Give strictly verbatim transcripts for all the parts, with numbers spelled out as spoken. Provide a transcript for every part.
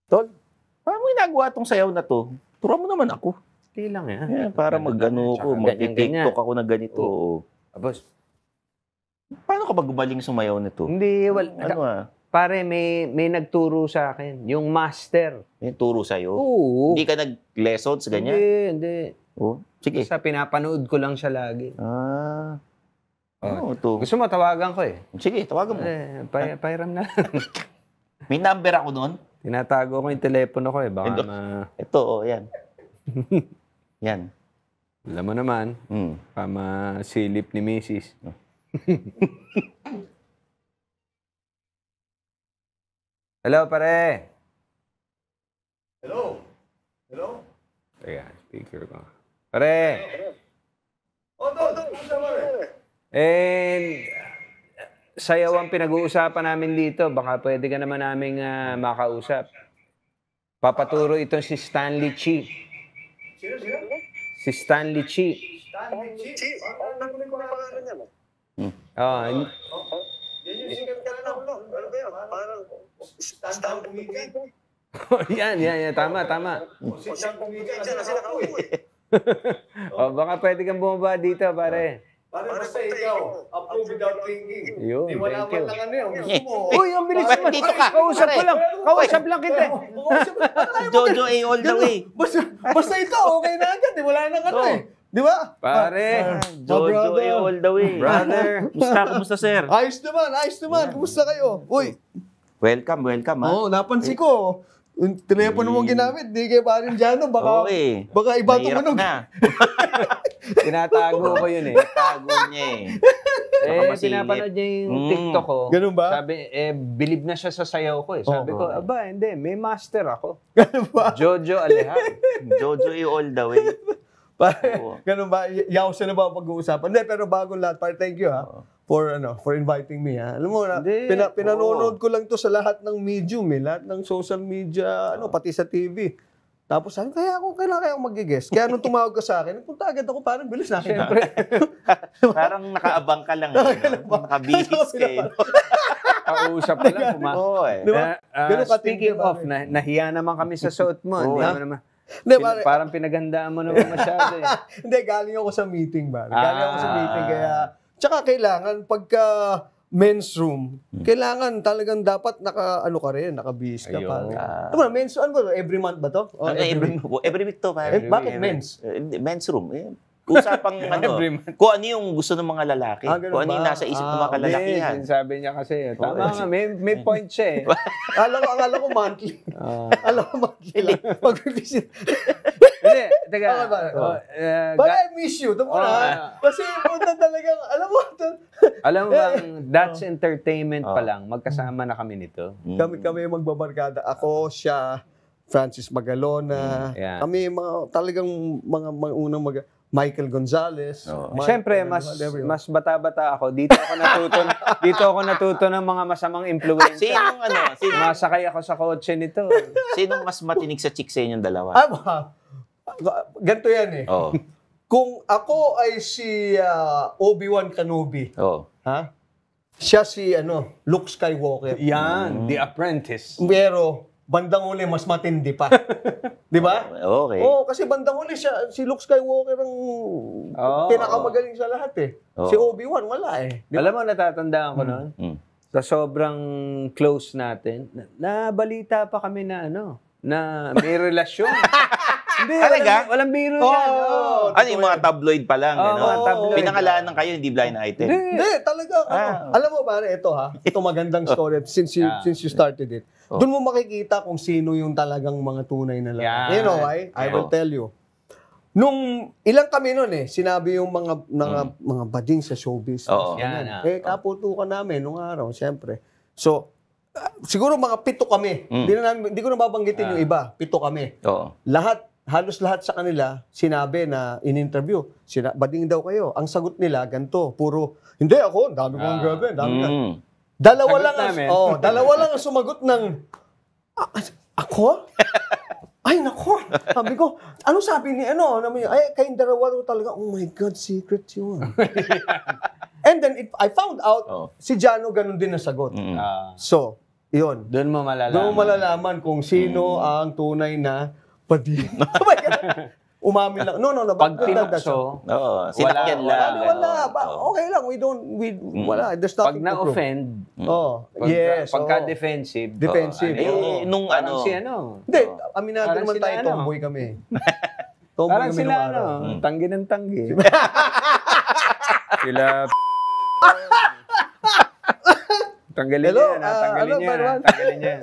Tol, paano mo ginagawa tong sayaw na to? Turo mo naman ako. Hindi lang yan. Yeah, para mag-ano ko, mag-tiktok ako na ganito. Oh. Tapos, paano ka ba gumaling sumayaw nito? hindi, well, ano ah? Pare, may, may nagturo sa akin. Yung master. May turo sa'yo? Oo. Hindi ka nag-lessons, ganyan? Hindi, hindi. Oh, sige. Sa pinapanood ko lang siya lagi. Ah. Oh, ito. Gusto mo, tawagan ko eh. Sige, tawagan mo. Eh, pay, pairam na lang. May number ako noon. Tinatago ko yung telepono ko eh. Baka ito, ma... ito, oh, yan. Yan. Alam mo naman, mm. pamasilip ni Missus Hello, pare. Hello. Hello. Teka, speaker ko. Pare. Oh, do, do, do, pare. Eh, sayaw ang pinag-uusapan namin dito. Baka pwede ka naman naming uh, makausap. Papaturo ito si Stanley Chi. Sino, sino? Si Stanley Chi. Stanley Chi. Ano na kunin ko ang pangalan niya mo? Oh, Yan yung sikat ka na ulo. Ano ba yun? Parang stand comedian. yan, yan, yan. Tama, tama. Si stand comedian dyan na sila kauwi. Oh, baka pwede kang bumaba dito, pare. Pare, basta ikaw. Approve without thinking. Yun, Di wala thank you. man lang ano yun. Gusto mo. Uy, ang bilis Ba't naman. dito ka? Kausap ko lang. Kausap lang kita. Jojo A all the way. Basta, basta ito, okay na agad. Di wala nang ano eh. Di ba? Pare. Jojo A all the way. Brother. Kumusta, kumusta, sir? Ayos naman, ayos naman. Kumusta kayo? Uy. Welcome, welcome, ha? Oo, napansin ko. Yung telepono mong ginamit, di kayo pa rin Janno. Baka, okay. baka iba Mahirap tumunog. na. Tinatago ko yun eh. Tago niya eh. Eh, masilip. pinapanood niya yung Mm. TikTok ko. Ganun ba? Sabi, eh, believe na siya sa sayaw ko eh. Sabi Oo. ko, aba, hindi, may master ako. Ganun ba? Jojo Alejar. Jojo A all the way. Pare, Oo. ganun ba? Y- Yaw siya na ba pag-uusapan? Hindi, pero bagong lahat. Pare, thank you ha. For ano, for inviting me ha. Alam mo na, Hindi. pina, pinanonood ko lang to sa lahat ng medium eh. Lahat ng social media, ano, pati sa T V. Tapos sabi, kaya ako, kailangan kaya ako mag-guess. Kaya nung tumawag ka sa akin, punta agad ako, parang bilis na. Siyempre. Parang nakaabang ka lang. eh, no? Nakabihis ka eh. Kausap ko lang. Kuma- Oo eh. Di ba? Na, ah, Ganun katindi, speaking pare. of, na, nahiya naman kami sa suot mo. Oo, Hindi ha? mo naman, Hindi, pin- pare. parang pinaghandaan mo naman masyado eh. Hindi, galing ako sa meeting ba? Galing ako sa Ah. meeting, kaya... Tsaka kailangan, pagka men's room, kailangan talagang dapat naka, ano ka rin, nakabihis ka Ayun. pa. Ah. Ano ba, men's, ano ba, every month ba to? O Ano, every, every week to, pare. Eh, bakit men's? Eh, hindi, men's room. Eh, usapang ano, Every month. kung ano yung gusto ng mga lalaki. Ah, ganun kung ano yung ba? nasa isip ng Ah, mga kalalakihan. Hindi, sabi niya kasi, tama Oo. nga, may, may point siya eh. Akala ko, akala ko monthly. Ah. Akala ko monthly lang. Pag-visit. Hindi, teka. Okay ba? oh, eh, But ga- I miss you. Ito mo Oh, na. ah. Kasi punta talagang, alam mo, to- alam mo bang, That's Entertainment pa Oh. lang, magkasama na kami nito. Mm. kami kami yung magbabarkada. Ako, siya, Francis Magalona. Mm, yeah. Kami mga talagang mga, mga unang mag Michael Gonzalez. Oo. Michael, Siyempre, mas everyone. mas bata-bata ako. Dito ako natuto, dito ako natuto ng mga masamang influencer. Sinong ano, sino, Masakay ako sa kotse nito. sinong mas matinig sa chick sa inyong dalawa? Ah, ba? Ganito yan eh. Oo. Kung ako ay si ah, Obi-Wan Kenobi, Oo. ha? Siya si ano, Luke Skywalker. Yan, The Apprentice. Pero bandang uli mas matindi pa. 'Di ba? Okay. Oo, kasi bandang uli siya, si Luke Skywalker ang Oo. pinakamagaling sa lahat eh. Oo. Si Obi-Wan wala eh. Di ba? Alam mo, natatandaan ko noon, Mm. sa sobrang close natin, na, nabalita pa kami na ano, na may relasyon. Hindi, Talaga? walang, walang biro Oo. yan. Oo. Ano yung mga tabloid pa lang? Oo, gano'n? mga tabloid. Pinangalanan kayo, hindi blind item. Hindi, talaga. ano. Ah. Alam mo pare, ito ha, ito magandang story since you, Yeah. since you started it. Oh. Doon mo makikita kung sino yung talagang mga tunay na lalaki. Yeah. You know why? I will Yeah. tell you. Nung ilang kami noon eh, sinabi yung mga mga mga bading sa showbiz. Oo. Yan, Yan. ah. Eh, kaputukan namin nung araw, siyempre. So, ah, siguro mga pito kami. Mm. Hindi na namin, hindi ko na babanggitin yung iba. Pito kami. Oo. Lahat, halos lahat sa kanila, sinabi na in-interview. Sina, bading daw kayo. Ang sagot nila, ganito. Puro, hindi ako, ang dami ko ang Ah. grabe, ang dami ka. Mm. Dalawa Sagot lang, ang, namin. oh, dalawa lang ang sumagot ng, "Ah, ako? Ay, nako. Sabi ko, ano sabi ni, ano, naman yun? Ay, kayong dalawa daw talaga, oh my God, secret yun. And then, it, I found out, Oh. si Janno ganun din ang sagot. Mm. Ah. So, Yun. Doon mo malalaman. Doon mo malalaman kung sino mm. ang tunay na padina. Umamin lang. No, no, no. Pag pinukso, oo, sinakyan lang. Wala, wala. Okay lang. We don't, we, mm. wala. There's nothing pag na-offend, mm. oh, pag, yes. pagka-defensive, defensive. Oh, ano, eh, nung ano. Si ano. Hindi, aminado naman tayo, ano? Tomboy kami. Tomboy parang kami sila, ano, mm. tanggi ng tanggi. Sila, tanggalin Hello? niya, Uh, tanggalin ano, niya, Barwan? tanggalin niya.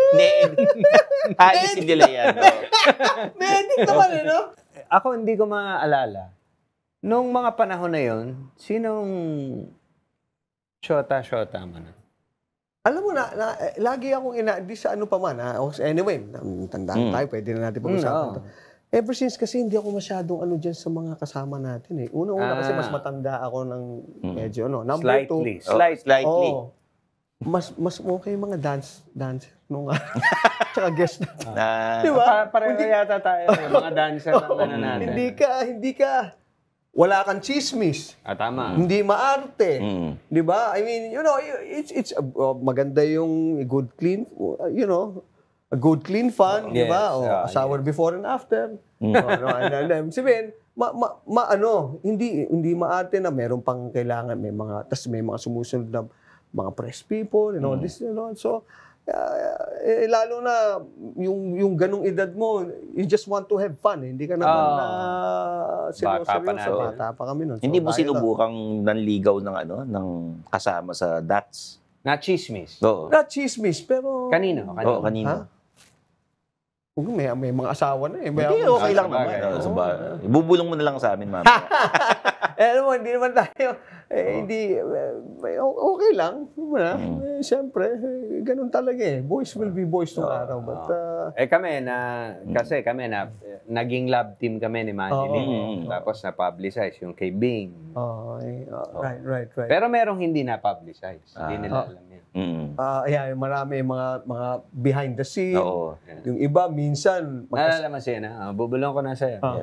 Alisin nila yan. Medit naman, eh, no? Ako hindi ko maaalala. Nung mga panahon na yon, sinong shota-shota mo na? Alam mo na, na eh, lagi akong ina, di sa ano pa man, ha? Anyway, tandaan mm. tayo, pwede na natin pag-usapan mm, ito. Ever since kasi hindi ako masyadong ano dyan sa mga kasama natin eh. Una-una ah. kasi mas matanda ako ng medyo ano. Number slightly. two. Slight, slightly. Oh, mas mas okay mga dance dancer nung tsaka guest natin. Na, diba? Pa pareho hindi, yata tayo, mga dancer ng ano natin. Hindi ka, hindi ka, wala kang chismis. Ah, tama. Hindi maarte. Mm. Di ba? I mean, you know, it's, it's uh, maganda yung good clean, uh, you know, a good clean fun, yes, di ba? O, uh, shower yes. before and after. Mm. O, ano, and, and, and, sabihin, ma, ma, ma, ano, hindi, hindi maarte na meron pang kailangan, may mga, tas may mga sumusunod na mga press people, you know, mm. this, you know, so, uh, eh, lalo na, yung, yung ganong edad mo, you just want to have fun, eh. Hindi ka naman oh. na seryoso, bata pa natin. bata pa kami nun. So, hindi mo sinubukang nanligaw ng ano, ng kasama sa D A T S? Na chismis? Oo. Na chismis, pero... Kanino? Kanino? Oo, kanino? Ha? May, may mga asawa na eh. May Hindi, okay lang naman. bagay. Oh, bubulong mo na lang sa amin, ma'am. eh, alam mo, hindi naman tayo, eh, hindi, eh, okay lang. Diba? Mm. Eh, Siyempre, eh, ganun talaga eh. Boys will be boys nung araw. But, uh, eh kami, na, kasi kami, na, naging love team kami ni Manny Oh, Lee. oh, oh. Tapos na-publicize yung kay Bing. oh, eh, uh, right, right, right. Pero merong hindi na-publicize. Hindi Ah. nila Oh. alam yan. Mm. Uh, yeah, marami mga mga behind the scene. Oo. Yung iba, minsan, magkas- Naalala mo siya na? Uh, bubulong ko na sa'yo. Ah. Yeah.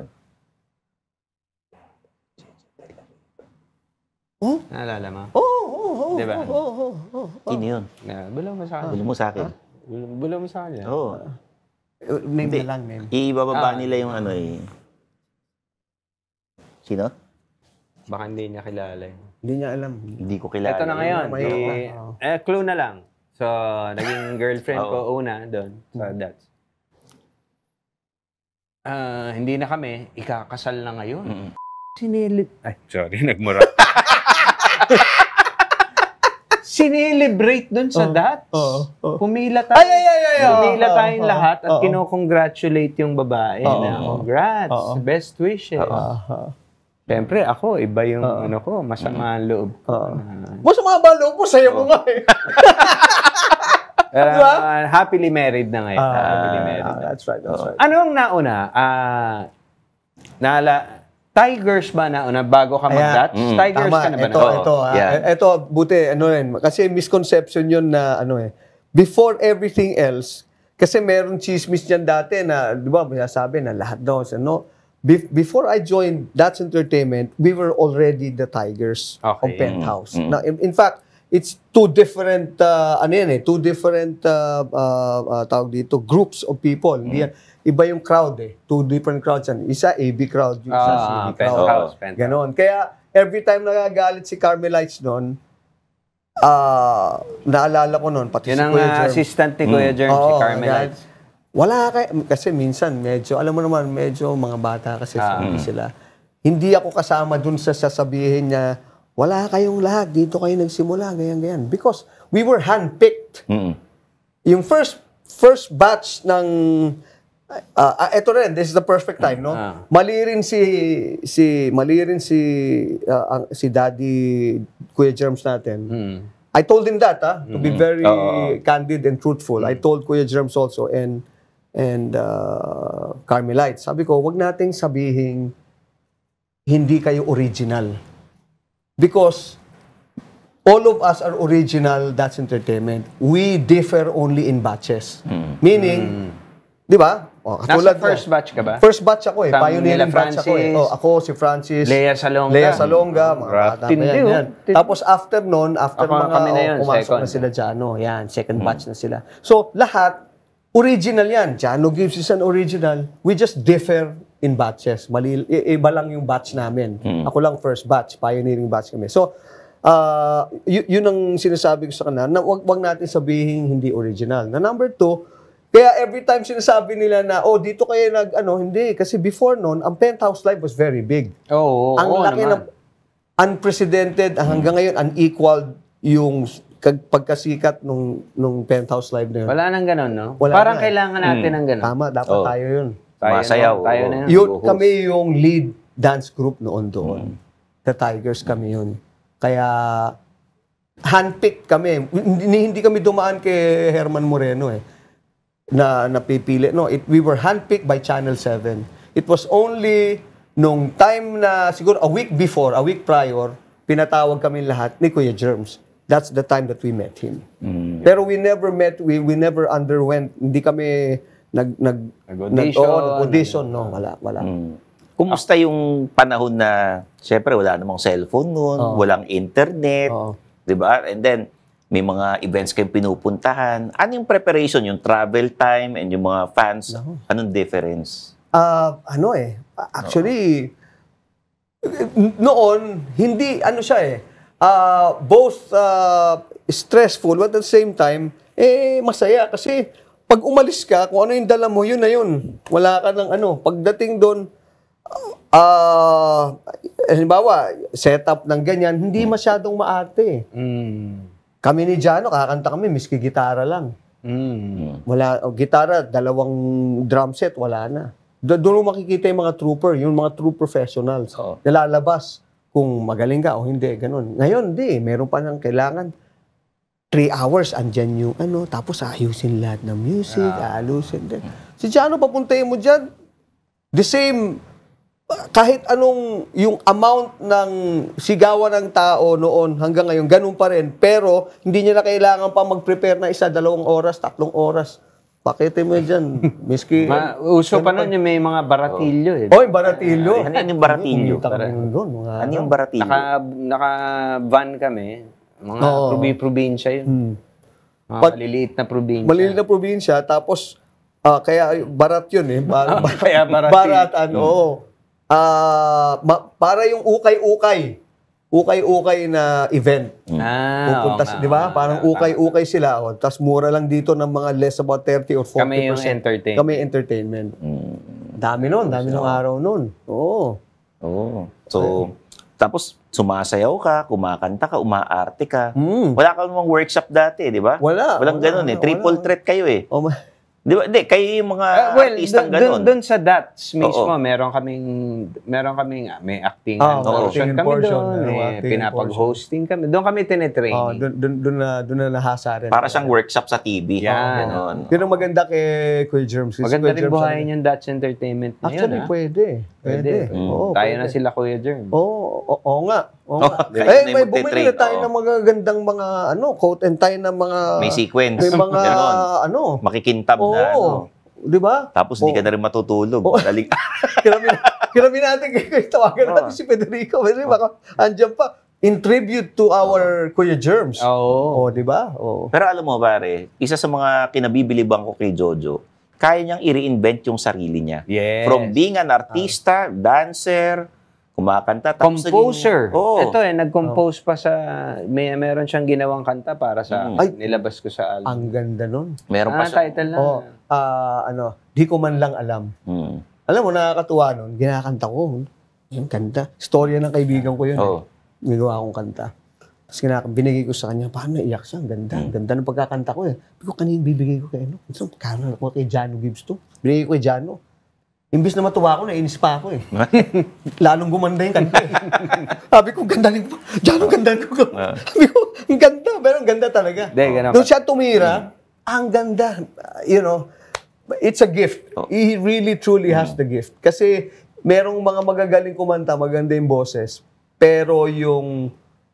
Oh? Naalala mo? Oh, oh, oh, Diba? oh, oh, oh, oh, oh. Sino yun? Na, bulong mo sa akin. Bulong mo sa akin. Bulong, bulong mo sa akin. Oo. Uh, Name Hindi. na lang, name. Ibababa Ah. nila yung ano eh. Sino? Baka hindi niya kilala yun. Hindi niya alam. Hindi ko kilala. Ito na ngayon. May- Eh, oh. eh, clue na lang. So, naging girlfriend ko Oo. una doon sa D A T S. Ah, hindi na kami. Ikakasal na ngayon. Mm. Sinilib... Ay, sorry. Nagmura. Sinilibrate doon sa Oh. D A T S. Oo, oo. Pumila tayo. Ay, ay, ay, ay, oo, Pumila oo, tayong oo, lahat at oo. kinocongratulate yung babae Oo, na oo. congrats, Oo. best wishes. Ah, Siyempre, ako, iba yung Oo. ano ko, masama ang loob ko. Oo. na- Masama ba loob mo? Sa'yo mo nga eh. Pero, Diba? uh, happily married na ngayon. happily married. Ah, that's right, that's right. Anong nauna? Ah, naala, Tigers ba nauna bago ka mag-D A T S? Mm. Tigers Tama, ka na ba ito, nauna? ito, ah. Yeah. ito, buti, ano rin, kasi misconception yun na, ano eh, before everything else, kasi meron chismis dyan dati na, di ba, sabi na lahat daw, ano, Be- before I joined That's Entertainment, we were already the Tigers Okay. of Penthouse. Mm. Now, in, in fact, it's two different, uh, ano yan eh, two different, uh, uh, uh, tawag dito, groups of people. Hindi yan, iba yung crowd eh. Two different crowds yan. Isa A B crowd, yung isa Ah, C B crowd. Penthouse, Penthouse. Ganon. Kaya, every time nagagalit si Carmelites noon, ah, naalala ko noon, pati Yun si ang Kuya uh, Germ. assistant ni Kuya Germ, si Oo, Carmelites. Wala kay kasi minsan medyo alam mo naman medyo mga bata kasi Ah. sabi sila. Hindi ako kasama dun sa sasabihin niya wala kayong lahat dito kayo nagsimula ganyan ganyan because we were handpicked. Mm. Yung first first batch ng uh, uh, eto rin, this is the perfect time, no? Ah. Mali rin si si mali rin si uh, ang, si Daddy Kuya Germs natin. Hmm. I told him that, ah, to be very Oo. candid and truthful. I told Kuya Germs also and and uh, Carmelites. Sabi ko, wag nating sabihin hindi kayo original. Because all of us are original, That's Entertainment. We differ only in batches. Meaning, di ba? Oh, Nasa katulad first mo. batch ka ba? First batch ako eh. Kasama Pioneering nila batch ako eh. Francis, Oh, ako, si Francis. Lea Salonga. Lea Salonga. Mga Grabe. bata pa Tindi, yan, oh. yan. Tapos after nun, after Ako, mga kami na yun, oh, pumasok second. na sila Janno. Yan, second batch na sila. So, lahat, original yan. Janno Gibbs is an original. We just differ in batches. Mali, i- iba lang yung batch namin. Ako lang first batch. Pioneering batch kami. So, uh, y- yun ang sinasabi ko sa kanila, na wag, wag natin sabihin hindi original. Na number two, kaya every time sinasabi nila na, oh, dito kayo nag, ano, hindi. Kasi before noon, ang Penthouse Live was very big. Oo, oo, ang oo laki naman. ng unprecedented, hanggang ngayon, unequaled yung kag- pagkasikat nung, nung Penthouse Live na yun. Wala nang ganun, no? Wala Parang na eh. kailangan natin ng ganun. Tama, dapat Oh. tayo yun. Tayo na- Masayaw, Tayo oo. na yun. Yun, kami yung lead dance group noon doon. The Tigers kami yun. Kaya, handpicked kami. Hindi, hindi kami dumaan kay Herman Moreno eh. Na napipili. No, it, we were handpicked by Channel seven. It was only nung time na, siguro a week before, a week prior, pinatawag kami lahat ni Kuya Germs. That's the time that we met him. Pero we never met, we we never underwent, hindi kami nag nag Nag-audition. nag- oo, nag-audition, no, wala, wala. Kumusta yung panahon na, syempre, wala namang cellphone noon, walang internet, Oo. di ba? And then, may mga events kayong pinupuntahan. Ano yung preparation, yung travel time and yung mga fans? Anong difference? Ah, ano eh, actually, noon, hindi, ano siya eh, ah, both ah, stressful, but at the same time, eh, masaya. Kasi, pag umalis ka, kung ano yung dala mo, yun na yun. Wala ka ng ano. Pagdating doon, ah, halimbawa, setup ng ganyan, hindi masyadong maarte. Mm. Kami ni Janno, kakanta kami, miski gitara lang. Mm. Wala, oh, gitara, dalawang drum set, wala na. Do- Doon mo makikita yung mga trooper, yung mga true professionals. Oo. Nalalabas kung magaling ka o hindi, ganun. Ngayon, di, meron pa nang kailangan. Three hours, andyan yung ano, tapos ayusin lahat ng music, aalusin din. Si Janno, papuntayin mo dyan, the same, kahit anong yung amount ng sigawan ng tao noon hanggang ngayon, ganun pa rin. Pero, hindi niya na kailangan pa mag-prepare na isa, dalawang oras, tatlong oras. Pakitin mo dyan. Miski... Ma, uso pa nun yung may mga baratilyo eh. Oy, baratilyo. Ano yung baratilyo? Kumita kami doon, mga Ano yung baratilyo? Naka, naka-van kami. Mga Oo. probi-probinsya yun. Hmm. Mga But- maliliit na probinsya. Maliliit na probinsya, tapos, ah, kaya barat yun eh. Ba- ba- Kaya barat baratan, oo. Ah, ma- para yung ukay-ukay. Ukay-ukay na event. Ah, Pupunta, oo nga, di ba? oo Parang nga, ukay-ukay sila. Oh. Tapos mura lang dito ng mga less about thirty or forty Kami yung percent. entertain. Kami entertainment. Dami nun, dami nung araw nun. Oo. Oo. So, tapos sumasayaw ka, kumakanta ka, umaarte ka. Mm. Wala ka namang workshop dati, di ba? Wala, Walang wala, ganun eh. wala, Triple wala. threat kayo eh. Oh, ma- Di ba? Hindi, kayo yung mga Ah, well, artistang dun, ganun. dun sa Dats mismo, Oo. meron kaming, meron kaming, ah, may acting Ah, portion acting kami portion, doon. meron Eh, acting pinapag-hosting kami. Doon kami Oh, tinetraining. dun, dun, dun na, dun na nahasa rin. Para siyang workshop sa T V. Yan. Ganon. Yun ang maganda kay Kuya Germs. Kasi Maganda Kuya rin Germs, buhayin ano, yung Dats Entertainment na yun, Actually, ah. pwede. Pwede. Pwede. Oo, Tayo pwede. na sila Kuya Germ. Oo, oo, oo nga. Oo nga. Kayo Eh, na yung may bumili magte-train, na tayo oo. ng mga gandang mga, ano, coat and tie na mga... May sequence. May mga, Ganon. ano. Makikintab Oo. na. Ano. Di ba? Tapos hindi Oo. ka na rin matutulog. Oo. Daling... Kiramin, kiramin natin kay tawagan natin si Federico. Kasi baka andyan pa. In tribute to our Kuya Germs. Oo. Oh, di ba? Oo. Pero alam mo, pare, isa sa mga kinabibilibang ko kay Jojo, kaya niyang i-reinvent yung sarili niya. Yes. From being an artista, dancer, kumakanta, tapos Composer. naging- Oo. Ito eh, nag-compose pa sa, may meron siyang ginawang kanta para sa, Mm. Ay. nilabas ko sa album. Ang ganda nun. Meron pa Ah, siya. title lang. Oh, ah, ano, di ko man lang alam. Hmm. Alam mo, nakakatuwa nun. Ginakanta ko. Yung kanta. Storya ng kaibigan ko yun. Oo. Eh. Ginagawa akong kanta. Tapos kinaka- binigay ko sa kanya, paano naiyak siya? Ang ganda. Ang ganda ng pagkakanta ko eh. Sabi ko, kanina bibigay ko kay ano? So, kano ako kay Janno Gibbs to. Binigay ko kay Janno. Imbis na matuwa ako, nainis pa ako eh. Lalong gumanda yung kanta eh. Sabi ko, ganda rin po. Janno, ganda ko. Sabi ko, ang ganda. Pero ang ganda talaga. Hindi, ganun Doon ka. siya tumira, ang ganda. Uh, You know, it's a gift. He really, truly has the gift. Kasi merong mga magagaling kumanta, maganda yung boses, pero yung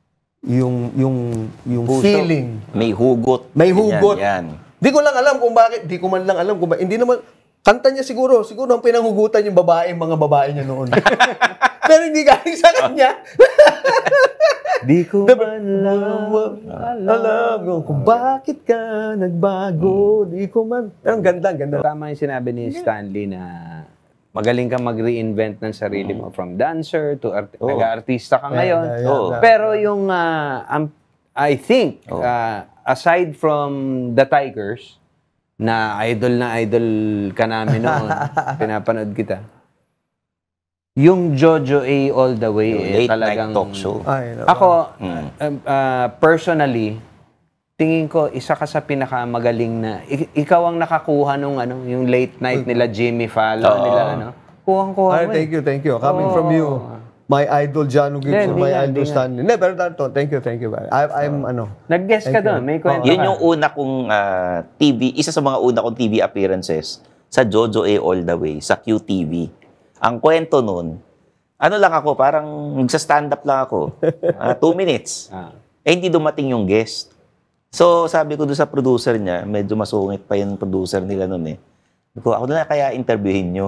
yung yung yung Puso. feeling, May hugot. may Ganyan, hugot. Yan. Di ko lang alam kung bakit, di ko man lang alam kung bakit. Hindi naman kanta niya siguro, siguro ang pinanghugutan yung babae, mga babae niya noon. Pero hindi galing sa kanya. Di ko man lang alam kung bakit ka nagbago, di ko man. Pero ang ganda, ang ganda. Tama yung sinabi ni Stanley na magaling kang mag-reinvent ng sarili mo from dancer to art- Oh. nag-artista ka ngayon. Yeah, yeah, Oh. yeah. Pero yung, ah, um, I think, Oh. ah, aside from the Tigers, na idol na idol ka namin noon, pinapanood kita, yung Jojo A all the way, Yung eh, late talagang... night talk show. Ay, no. Ako, Mm. um, ah, personally, tingin ko isa ka sa pinakamagaling na ik- ikaw ang nakakuha nung ano, yung late night nila Jimmy Fallon Oo. nila ano. Kuhang-kuha Ay, mo. eh. thank you, thank you. Coming Oo. from you. My idol, Janno Gibbs, Hindi, my hindi nga, idol, hindi nga. Stanley. Hindi, pero that, thank you, thank you. I, I'm, ano, Nag-guest ka Thank doon, you. may kwento Yun ka. yung una kong ah, T V, isa sa mga una kong T V appearances sa Jojo A All the Way, sa Q T V. Ang kwento nun, ano lang ako, parang nagsa-stand up lang ako. Ah, two minutes. Ah. Eh, hindi dumating yung guest. So, sabi ko doon sa producer niya, medyo masungit pa yung producer nila nun eh. Sabi ko, ako na lang kaya interviewin nyo.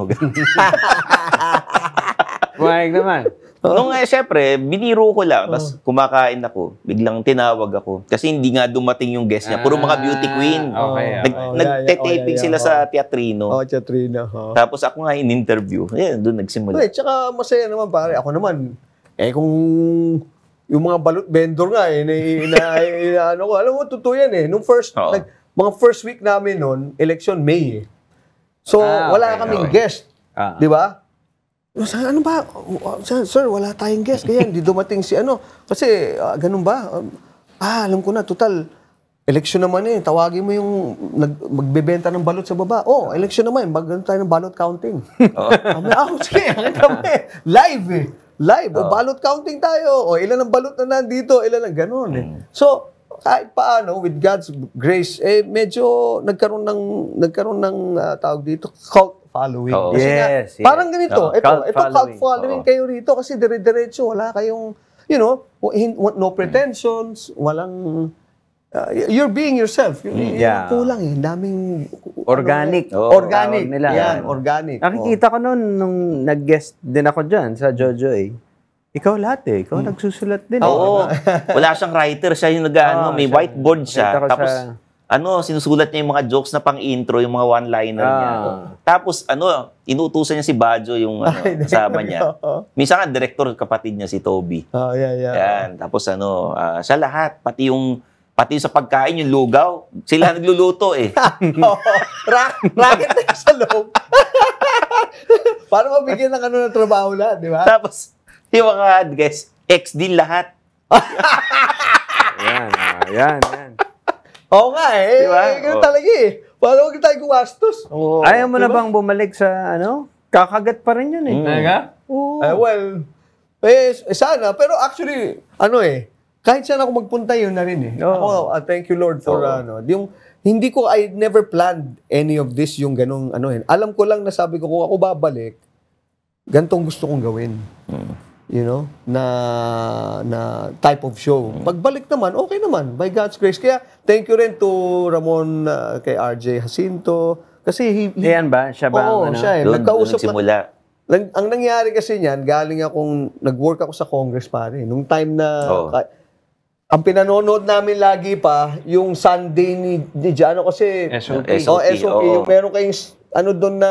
Bumayag naman. Nung eh, syempre, biniro ko lang, tapos kumakain ako. Biglang tinawag ako. Kasi hindi nga dumating yung guest niya. Puro mga beauty queen. Ah, okay, Nag, okay. Oh, nagte-taping yeah, yeah, sila yeah, sa oh. teatrino. oh, Chatrina. Oh. Tapos ako nga in-interview. Ayan, doon nagsimula. Wait, tsaka masaya naman, pare. Ako naman, eh kung yung mga balut vendor nga, eh, na, na, na, ano ko, alam mo, totoo yan eh. Nung first, Oo. nag, mga first week namin noon, election May eh. So, Ah, wala okay, kaming okay. guest. Ah. Di ba? Sa- Ano ba? Sir, sir, wala tayong guest. Kaya hindi dumating si ano. Kasi, ah, ganun ba? Um, ah, alam ko na, total. Election naman eh. Tawagin mo yung nag, magbebenta ng balot sa baba. Oh, election naman. Magano tayo ng balot counting. Oo. Kami, ah, sige, ang kami. Live eh. Live. O, balot counting tayo. O, ilan ang balot na nandito, ilan ang ganun eh. So, kahit paano, with God's grace, eh, medyo nagkaroon ng, nagkaroon ng ah, tawag dito, cult following. Oo. Kasi nga, Yes, yes. parang ganito, Oo, ito, cult ito cult following. following Oo. kayo rito kasi dire-diretso, wala kayong, you know, hin- no pretensions, walang, uh, you're being yourself. Yun, yun Yeah. ang kulang eh, daming, Organic. ano, Oo. organic. Tawag nila. Yan, organic. Nakikita ko noon nung nag-guest din ako dyan sa Jojo A. Ikaw lahat eh. Ikaw nagsusulat din. Oo. eh. Wala siyang writer. Siya yung nag-ano, Ah, may siya. whiteboard siya. Nakita ko Tapos, siya. ano, sinusulat niya yung mga jokes na pang-intro, yung mga one-liner niya. Ah. Tapos, ano, inutusan niya si Bajo, yung ano, Ay, kasama niya. oo. Minsan nga, director, kapatid niya, si Toby. Oh, yeah, yeah. Yan. Tapos, ano, ah, siya lahat. Pati yung, pati yung sa pagkain, yung lugaw. Sila nagluluto eh. Oo. Ra- racket na sa loob. Para mabigyan ng ano ng trabaho lahat, di ba? Tapos, yung mga guys, ex din lahat. Yan, ah, yan, yan. Oo nga eh. Di ba? Eh, ganun Oo. talaga eh. Para huwag tayo gumastos. Oo. Ayaw mo na bang bumalik sa ano? Kakagat pa rin yun eh. Mm. Talaga? Oo. Eh, well, eh, sana. Pero actually, ano eh, kahit saan ako magpunta, yun na rin eh. Oo. Ako, ah, thank you Lord for, Oo. ano, yung, hindi ko, I never planned any of this, yung ganong, ano eh. Alam ko lang na sabi ko, kung ako babalik, gantong gusto kong gawin. You know, na na type of show. Pagbalik naman, okay naman, by God's grace. Kaya, thank you rin to Ramon, uh, kay R J Jacinto, kasi he, he Yan ba? Siya ba? Oo, ang ano? siya eh. Doon, doon Nagkausap na, nagsimula. Lang- ang nangyari kasi niyan, galing akong, nag-work ako sa Congress pare. Nung time na, Oo. ka- ang pinanonood namin lagi pa, yung Sunday ni, ni Janno kasi, S O P. S O P, oh, S O P, oo. yung meron kayong, s- ano doon na,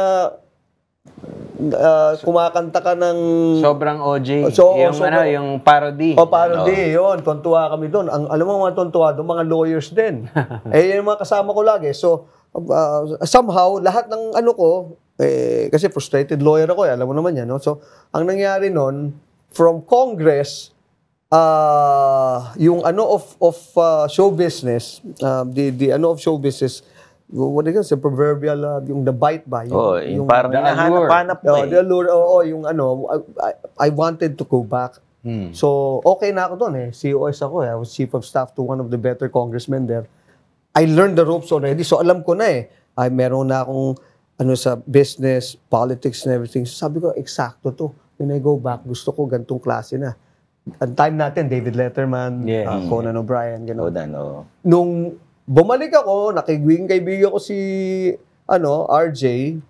ah, kumakanta ka ng, Sobrang O J. So, yung sobrang- ano, yung parody. o parody, yun, tontuwa kami doon. Ang, alam mo mga tontuwa doon, mga lawyers din. eh, yung mga kasama ko lagi. So, uh, somehow, lahat ng ano ko, eh, kasi frustrated lawyer ako, eh, alam mo naman yan, no? So, ang nangyari noon, from Congress, uh, yung ano of of uh, show business, uh, the the ano of show business, what do you call it, the proverbial, uh, yung the bite ba? Yung, Oh, yung, parang the allure. hinahanap-hanap mo Oh, eh. the allure, oo, yung ano, I, I- I wanted to go back. Hmm. So, okay na ako doon eh. C O S ako eh. I was chief of staff to one of the better congressmen there. I learned the ropes already. So, alam ko na eh. Ay, meron na akong ano sa business, politics and everything. So, sabi ko, eksakto to. When I go back, gusto ko gantong klase na. Ang time natin, David Letterman, Yeah. uh, Conan O'Brien, O, gano'n. dan, oh. Nung bumalik ako, nakigwing kaibigan ko si ano, R J,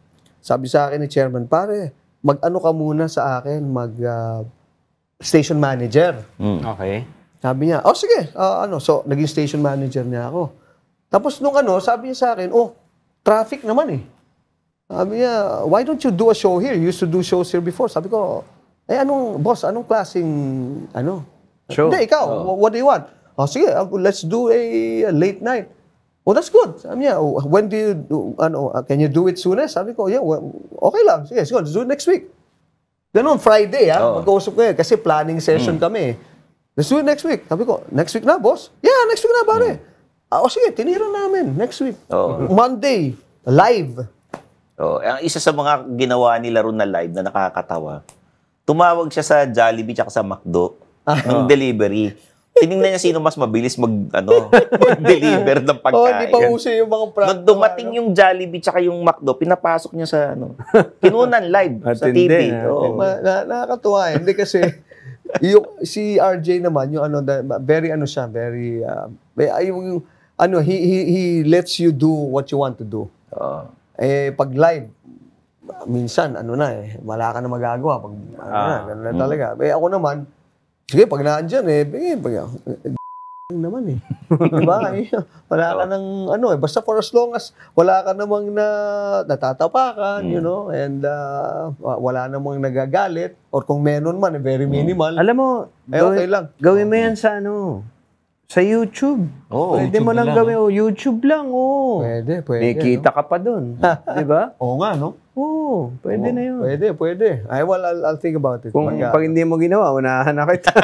sabi sa akin ni chairman, pare, mag-ano ka muna sa akin, mag uh, station manager. Mm. Okay. Sabi niya, oh sige, uh, ano, so naging station manager niya ako. Tapos nung ano, sabi niya sa akin, oh, traffic naman eh. Sabi niya, why don't you do a show here? You used to do shows here before. Sabi ko, eh anong, boss, anong klaseng, ano? Show. Hindi, ikaw, oh. what do you want? Oh, sige, let's do a, a late night. Oh, that's good. Sabi niya, oh, when do you, do, ano, uh, can you do it soonest? Sabi ko, yeah, well, okay lang. Sige, sige, let's do it next week. Ganun, Friday, ha? Oh. Mag-uusap ko eh, kasi planning session mm. kami. Let's do it next week. Sabi ko, next week na, boss? Yeah, next week na, pare. Mm. Ah, oh, sige, tinira namin. Next week. Oh. Monday, live. Oh, ang isa sa mga ginawa nila ron na live na nakakatawa, tumawag siya sa Jollibee tsaka sa McDo ng delivery. Tinignan niya sino mas mabilis mag, ano, mag-deliver ng pagkain. Oh, hindi pa uso yung mga prank. Nung dumating yung Jollibee tsaka yung McDo, pinapasok niya sa, ano, kinunan live sa T V. Oh. Ma, na, nakakatuwa eh. Hindi kasi, yung, si R J naman, yung ano, the, very ano siya, very, uh, yung, yung, ano, he, he, he lets you do what you want to do. Oh. Eh, pag live, minsan, ano na eh, wala ka na magagawa. Pag, ano Ah. na, gano'n na talaga. Eh, ako naman, sige, pag naandyan eh, eh, pag, eh, naman eh. Diba? Eh, wala ka nang, ano eh, basta for as long as wala ka namang na, natatapakan, mm. you know, and uh, wala namang nagagalit, or kung meron man, eh, very minimal. Alam mo, eh, okay gawin, lang. gawin mo yan sa ano, sa YouTube. Oh, pwede YouTube mo lang lang. gawin, oh, YouTube lang, oh. Pwede, pwede. May kita ka pa dun. Di ba? Oo nga, no? Oo, pwede Oo, na yun. Pwede, pwede. Ay, well, I'll, I'll think about it. Kung Mag- pag hindi mo ginawa, unahan na kita.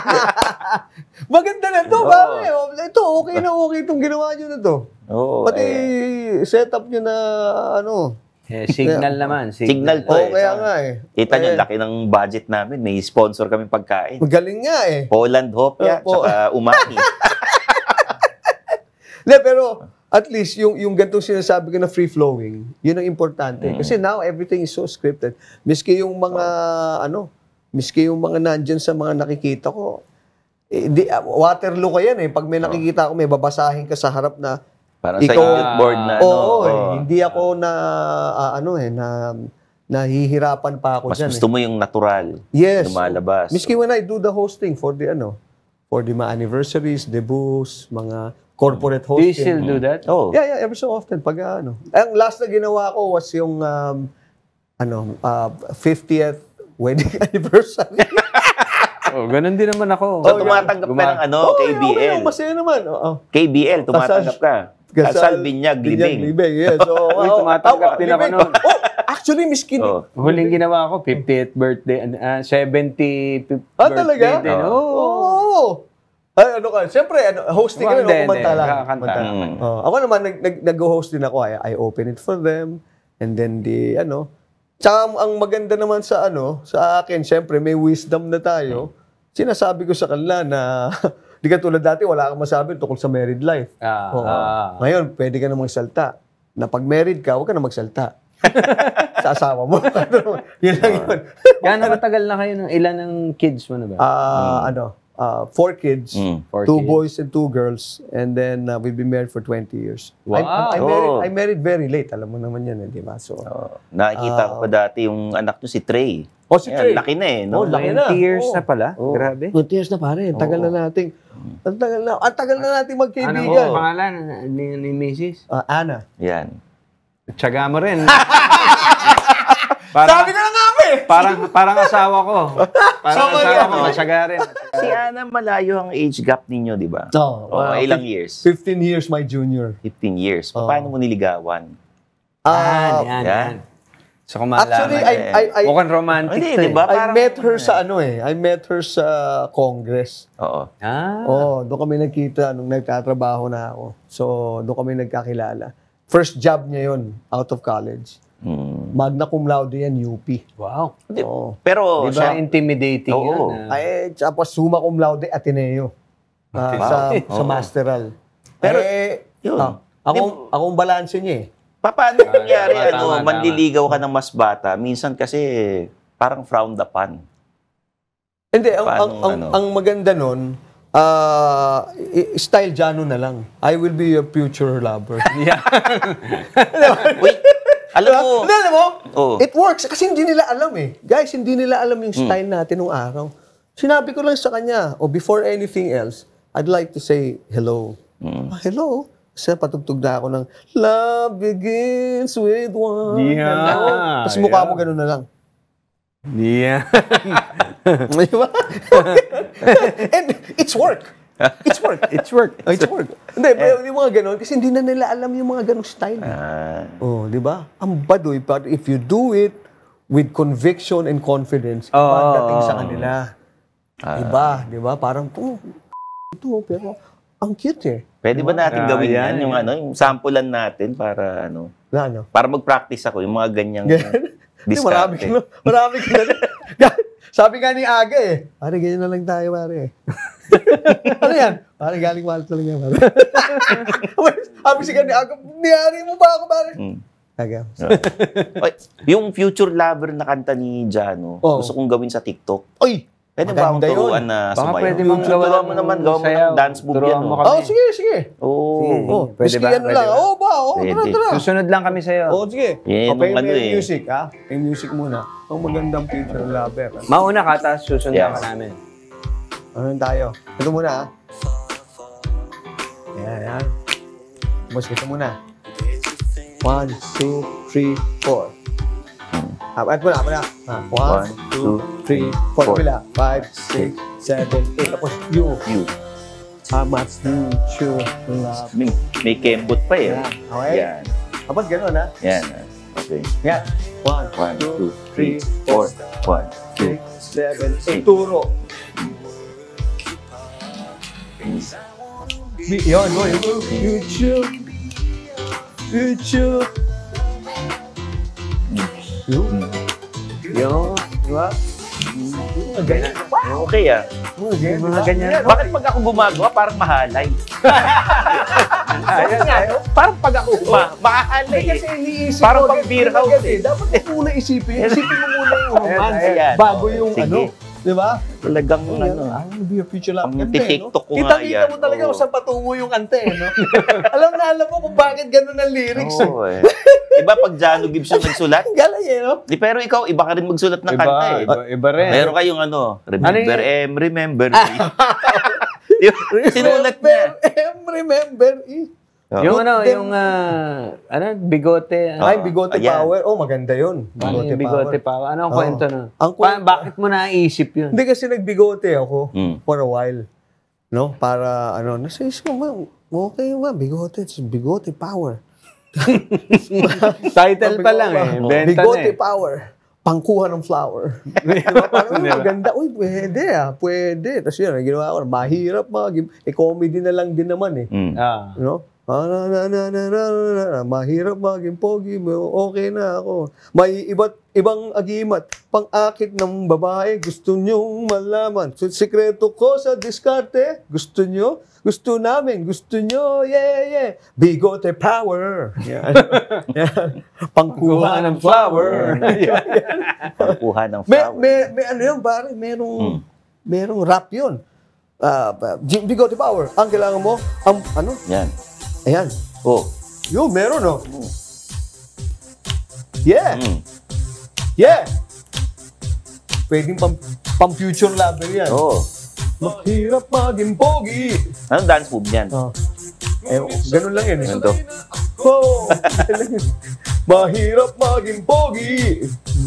Maganda na to, Oo. pare. Ito, okay na okay itong ginawa nyo na to. Oh, Pati eh, setup nyo na, ano. Eh, signal naman. Signal to Oo, eh. kaya nga eh. Kita niyo, Eh, laki ng budget namin. May sponsor kaming pagkain. Magaling nga eh. Poland Hopya, Opo. tsaka Umami. Le, pero at least yung yung ganitong sinasabi ko na free-flowing, yun ang importante. Kasi now everything is so scripted. Miski yung mga, ano, miski yung mga nandyan sa mga nakikita ko, eh, di, uh, Waterloo ka yan eh. Pag may nakikita ko, may babasahin ka sa harap na, Parang sa Ikaw- youth board na, oo, ano. eh, oh. hindi ako na, ah, ano eh, na, nahihirapan pa ako Mas dyan gusto eh. mo yung natural. Yes. Lumalabas. Miski when I do the hosting for the, ano, for the mga anniversaries, debuts, mga corporate Do you hosting. still do that? Oh. Yeah, yeah, every so often. Pag uh, ano. Ang last na ginawa ko was yung, um, ano, uh, fiftieth wedding anniversary. Oh, ganun din naman ako. So, tumatanggap ka ng ano, Oh, K B okay, okay, L. masaya naman. Oo. K B L, tumatanggap ka. Kasal, binyag, libing. libing, yes. So, Uy, oh, tumatanggap oh, din ako libing. nun. Oh, actually, miskin. Oh. Huling ginawa ko, fiftieth birthday, uh, seventieth Ah, birthday talaga? din. Oo. Oh. Ay, ano ka? Siyempre, ano, hosting Well, kami, no, hindi, kumanta hindi. lang. Kakanta. Kumanta. Mm. Oh, ako naman, nag, nag, nag-host din ako. I, I open it for them. And then the, ano, tsaka ang, ang maganda naman sa, ano, sa akin, siyempre, may wisdom na tayo. Sinasabi ko sa kanila na, di ka tulad dati, wala kang masabi tungkol sa married life. Ah, Oo. ah. Ngayon, pwede ka na magsalta. Na pag married ka, huwag ka na magsalta. Sa asawa mo. Yun lang yun. Gano'ng matagal na kayo? Ng, ilan ng kids mo na ba? Ah, ano, ah, four kids. Mm. Four two kids. boys and two girls, and then uh, we've been married for twenty years. I, I, I, Wow. married, Oh. I married very late. Alam mo naman yan, eh, di ba? So, Oh. Nakikita ko pa dati yung anak nyo si Trey. oh, si Ayan, Trey. laki na eh. No? Oh, laki na. twenty years Oo. na pala? Oo. Grabe. twenty years na pare. Ang tagal na nating, ang tagal na, ang tagal na nating Ano magkaibigan. ang pangalan ni, ni Missus? Ah, Ana. Yan. Tsaga mo rin. parang, Sabi ko na nga eh! parang, parang asawa ko. Parang Sama asawa niya. ko, matsaga rin. Si Ana, malayo ang age gap ninyo, di ba? No, Oh, ilang years? fifteen years my junior. fifteen years. Oh. Paano mo niligawan? Ah, yan, yan, yan. yan. So, kung malaman, actually, I, I, I, mukhang romantic Hindi, to di ba? eh. I Parang- met her sa ano eh. I met her sa Congress. Oo. Ah. Oh, doon kami nagkita nung nagtatrabaho na ako. So, doon kami nagkakilala. First job niya yon out of college. Hmm. Magna cum laude yan, U P. Wow. Di- Oo. Pero Di ba siya, intimidating Oo. yun? ah? Ay, tapos summa cum laude, Ateneo. Ah, Wow. sa, sa Oo. masteral. Pero, eh, yun. ah, ako, akong balanse niya eh. Pa- paano nangyari, tama, ano, tama, manliligaw ka ng mas bata? Minsan kasi, parang frowned upon. Hindi, ang, Paano, ang, ang, ano? ang maganda nun, ah, i- style Janno na lang. I will be your future lover. Yeah. Uy, Alam mo. Hindi, alam mo? Oo. It works. Kasi hindi nila alam eh. Guys, hindi nila alam yung style natin nung araw. Sinabi ko lang sa kanya, oh, before anything else, I'd like to say hello. Mm. Ah, hello? Kasi patugtug na ako ng love begins with one. Yeah. Hello. Tapos mukha mo ganun na lang. Yeah. Di ba? And it's work. It's work. It's work. It's work. Hindi, pero yung mga ganun, kasi hindi na nila alam yung mga ganung style. Ah. Oh, di ba? Ang baduy, but if you do it with conviction and confidence, Oh, iba dating oh, sa oh. kanila. Ah. Iba, di ba? Parang, oh, ito, pero ang cute eh. Pwede ba natin Ah, gawin yan, yan? Yung yan. ano, yung sampulan natin para ano, Na, ano? para mag-practice ako yung mga ganyang Hindi, marami diskarte. ka, marami ka na. Sabi nga ni Aga eh, pare, ganyan na lang tayo, pare. Ano yan? Pare, galing malat na lang yan, pare. Sabi siya ni Aga, niyari mo ba ako, pare? Mm. Aga. Oy, yung Future Lover na kanta ni Janno, Oo. gusto kong gawin sa TikTok. Oy! Pwede ba akong Maganda yun. turuan na Baka sumayaw? pwede mong gawa Turuan mo naman, gawa mo sayaw. ng dance move Turuan yan. mo Oh. kami. Oh, sige, sige. Oo. Oh, Pwede miski ba? ano Pwede lang. ba? Oh, ba? Oh, tara, Pwede. tara. Susunod lang kami sa'yo. Oh, sige. Yan, Okay, yung ano may eh. music, ha? May music muna. Ang magandang future lover. Mauna ka, tapos susunod Yes. ka namin. Ano tayo? Ito muna, ha? Yan, yan. Boss, ito muna. One, two, three, four. Ah, at muna, muna. Ah, one, two, three, four. four. Pila. Five, six, seven, eight. Tapos, you. You. How much future love. May, may kembot pa eh. Yan. Okay? Yan. Tapos, ganun, ha? Yan. ah. Okay. Yan. One, One, two, two, three, three, four, four. One, two, six, seven, eight. Turo. Bi- Yun, yun, yun. Future. Future. Yun. Yun. Diba? Mga ganyan. Okay ah. Mga ganyan. Mga ganyan. Bakit pag ako gumagawa, parang mahalay? Ayan, ayan. Parang pag ako ma mahalay Hindi eh. kasi iniisip Parang mo, pang beer ganyan house agad eh. Dapat mo muna isipin. Isipin mo muna yung romance. Ayan. Bago yung Sige. ano. Di ba? Talagang Ano, ano. I wanna be a future love. Ang Ganda eh, no? TikTok ko nga Kita-kita yan. mo talaga Oo. kung saan patungo yung kante, no? Alam na alam mo kung bakit ganun ang lyrics. Oo eh. Iba pag Janno Gibbs yung nagsulat. Ang galing eh, no? Di, pero ikaw, iba ka rin magsulat ng Iba, kanta eh. iba, iba rin. Meron kayong ano, remember Ano em, remember me. Di ba? Sinulat niya. Remember, remember, eh. Oo. Yung ano, Then- yung, ah, ano, bigote. Ano, Ay, bigote ayan. power. Oh, maganda yun. ano yung bigote pa? Ano ang Oo. kwento na? Ang Pa, kwento- bakit mo naisip yun? Hindi kasi nagbigote ako Mm. for a while. No? Para, ano, nasa isip ko, "Ma, okay ba, bigote, it's bigote power. Title pa lang eh. Benta Bigote na eh. power. Pangkuha ng flower. Diba? Parang Diba? maganda. Uy, pwede ah. Pwede. Tapos yun, ginawa ko, mahirap mag Eh, comedy na lang din naman eh. Mm. Ah. You know? Ah, na, na, na, na, na, na, na. Mahirap maging pogi. Okay na ako. May iba't ibang agimat. Pang-akit ng babae. Gusto nyong malaman. So, sikreto ko sa diskarte. Gusto nyo? Gusto namin. Gusto nyo? Yeah, yeah. Bigote power. Yan. Yan. Pangkuha ng flower. Yan, yan. Pagkuha ng May, flower. may, may ano yun, pare? Merong, merong rap yun. Ah, bigote power. Ang kailangan mo, ang, ano? Yan. Ayan. Oh. Yo, meron oh. Yeah. Mm. Yeah. Pwedeng pang, pang future lover yan. Oh. Mahirap maging pogi. Anong dance move niyan? Oh. Eh, ganun lang yun. Eh. Ano to? Oh. Mahirap maging pogi.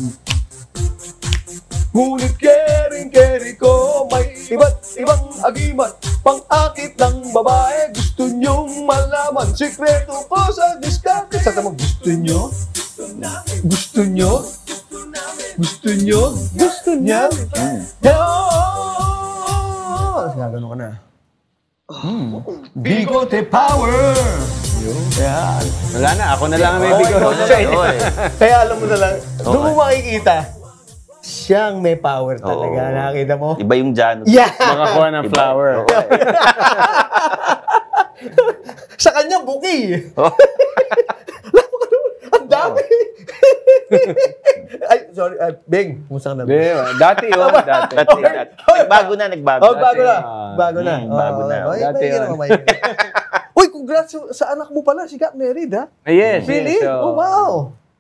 Ngunit kering-keri ko may iba't ibang agimat. Pang-akit ng babae, gusto nyong malaman. Sikreto ko sa diskarte. Sa tamang gusto nyo? Gusto nyo? Gusto nyo? Gusto niya? Oh! Gano'n ka na. Bigote power! Yan. Wala na, ako na lang ang may Okay, bigote. okay. Oy. Kaya alam mo na lang, doon mo Okay. makikita, siyang may power talaga. Oo. Nakakita mo? Iba yung Janno. Yeah! Makakuha ng Iba. flower. Oo, eh. Sa kanya, buki. Oh. Ang dami. Ay, sorry. Ay, Beng, kumusta ka na? Di, dati yun, dati. Dati, dati. Nagbago na, nagbago. Oh, bago na. ah, Bago na. mm, bago na. Oh, ay, Dati may yun. ginawa, may ginawa. Uy, congrats sa, sa anak mo pala. Si got married, ha? Yes, Really? yes. so- Oh, wow.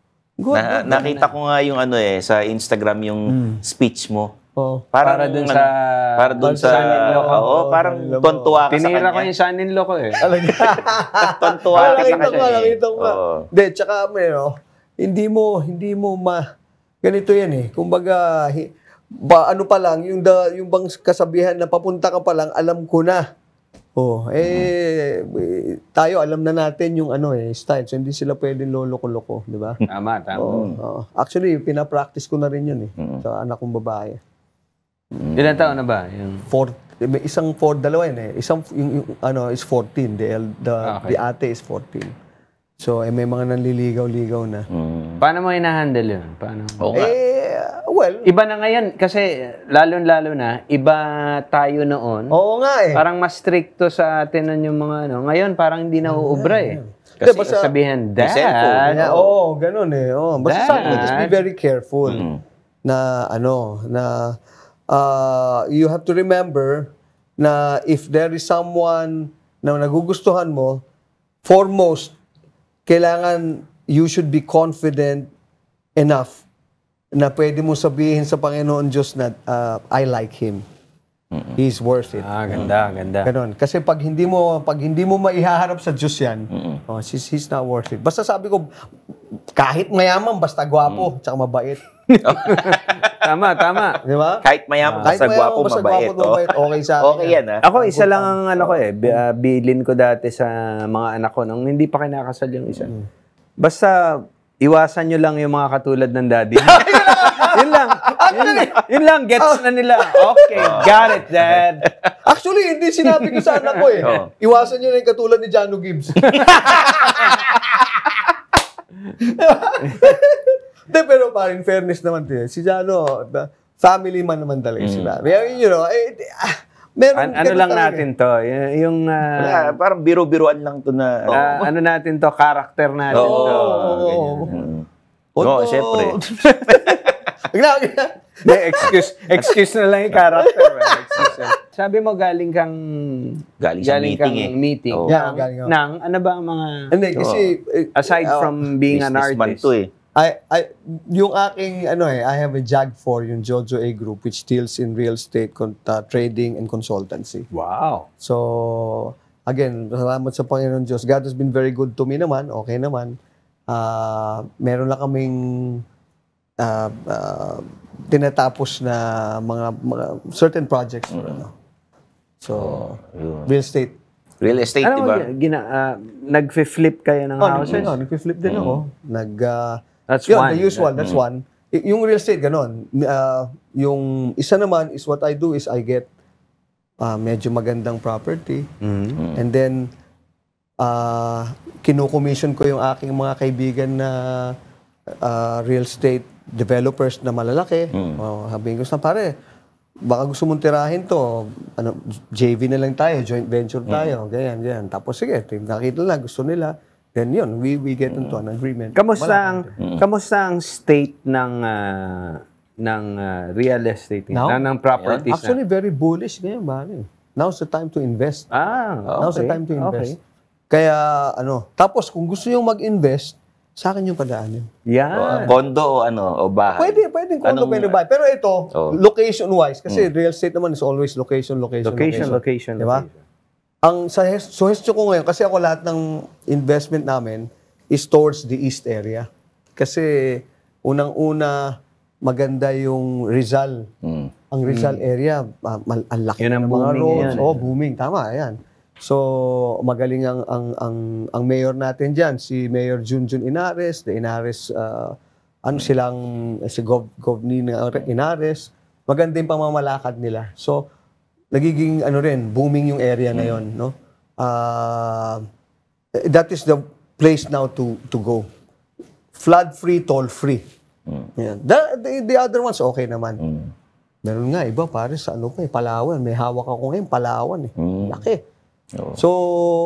Good, Na, good. nakita ko nga yung ano eh, sa Instagram yung speech mo. Oh. Parang, Para dun ano, sa... para dun sa... son-in-law ko. Oo, parang son-in-law mo. tontuwa ka sa kanya. Tinira ko yung son-in-law ko eh. Tontuwa Ah, ka nakita sa ko, kanya. nakita ko. Oo. Hindi, tsaka, ano, hindi mo, hindi mo ma... Ganito yan eh. Kumbaga, hi, ba, ano pa lang, yung, da, yung bang kasabihan na papunta ka pa lang, alam ko na. Oh, eh, eh, tayo alam na natin yung ano eh, style. So, hindi sila pwedeng loloko-loko, di ba? Tama, tama. Oo, oo. Actually, pinapractice ko na rin yun eh. Sa anak kong babae. Ilan taon na ba? Yung... Four, may isang four, dalawa yun eh. Isang, yung, yung ano, is fourteen. The, el- the, Okay. the ate is fourteen. So, eh, may mga nanliligaw-ligaw na. Mm. Paano mo hinahandle yun? Paano? Oo nga. Eh, well, Iba na ngayon, kasi lalo-lalo na, iba tayo noon. oo nga eh. Parang mas stricto sa atin nun yung mga ano. Ngayon, parang hindi nauubra eh. Hindi, Kasi basta- sabihin, May cellphone. Dad, Yeah, oo, ganun eh. Oo. Basta sabi ko, just be Dad. very careful na ano, na uh, you have to remember na if there is someone na nagugustuhan mo, foremost, kailangan you should be confident enough na pwede mo sabihin sa Panginoon Diyos na uh, I like him. He's worth it. Ah, ganda, ganda. Ganon. Kasi pag hindi mo pag hindi mo maihaharap sa Diyos yan, oh, he's, he's not worth it. Basta sabi ko, kahit mayaman, basta gwapo, tsaka mabait. Tama, tama. Di ba? Kahit mayaman Kahit ka sa mayaman, gwapo, basta mabait. gwapo, mabait, okay sa akin. Okay yan, ha? Ako, isa lang ang ano ko eh, bi- ah, bilin ko dati sa mga anak ko nung hindi pa kinakasal yung isa. Basta, iwasan nyo lang yung mga katulad ng daddy. Yun lang. Yun, yun lang, gets na nila. Okay, got it, Dad. Actually, hindi sinabi ko sa anak ko eh. Oo. Iwasan nyo na yung katulad ni Janno Gibbs. Hindi, pero pa, in fairness naman din, si Janno, the family man naman talaga sila. You know, eh, ah, meron An- ano ganun lang talaga. natin to, y- yung, ah, Wala, parang biro-biroan lang to na... ah, ano natin to, character natin Oo. to. Oo. Mm. Although- Oo, syempre. Wag na, wag na. Hindi, excuse, excuse na lang yung character. eh. Excuse na. Sabi mo galing kang Galing sa meeting kang eh. meeting. Oo. Yeah, Ng- galing ako. ng, ano ba ang mga Hindi, kasi... eh, aside uh, from being an Businessman artist? to eh. I, I, yung aking, ano eh, I have a jag for yung Jojo A group which deals in real estate, con- uh, trading, and consultancy. Wow. So, again, salamat sa Panginoon Diyos. God has been very good to me naman. Okay naman. Uh, meron lang kaming uh, uh, tinatapos na mga, mga certain projects. for ano. So, Yun. real estate. Real estate, Ano di mo, ba? gina, ah, nag-flip kayo ng Oh, houses? nag, no, nag-flip din ako. Nag, uh, That's yun, one. the usual, that's one. Y- yung real estate, ganon. Uh, yung isa naman is what I do is I get uh, medyo magandang property. Mhm. And then, uh, kinu-commission ko yung aking mga kaibigan na uh, real estate developers na malalaki. Oh, sabihin ko sa pare, baka gusto mong tirahin to, ano, J V na lang tayo, joint venture tayo, ganyan, ganyan. Tapos sige, nakita na, gusto nila. Then yun, we we get into an agreement. Kamusta Wala. ang kamusta ang state ng ah, ng ah, real estate Now? na ng properties Actually, very bullish ngayon, pare. Now's the time to invest. na? Ah, okay. Now's the time to invest. Okay. Kaya, ano, tapos kung gusto nyo mag-invest, sa akin yung padaanin. Yan. Kondo o ano, o bahay? Pwede, pwede kung Anong- pwede ba. Pero ito, Oh. location-wise, kasi real estate naman is always location, location, Location, location, Diba? location. Ang suggestion ko ngayon, kasi ako lahat ng investment namin is towards the east area. Kasi unang-una, maganda yung Rizal. Mm. Ang Rizal area, ah, mal- ang laki Yun ang ng mga booming roads. yan, eh. Oh, booming. Tama, ayan. So, magaling ang ang ang ang mayor natin diyan, si Mayor Junjun Inares, the Inares uh, ano silang si Gov Govni Inares. Maganda yung pamamalakad nila. So, nagiging ano rin, booming yung area na 'yon, no? Uh, that is the place now to to go. Flood free, toll free. Yan. The, the, the other ones okay naman. Meron nga iba pare sa ano pa eh, Palawan. May hawak ako ngayon, Palawan eh. Laki. Oo. So,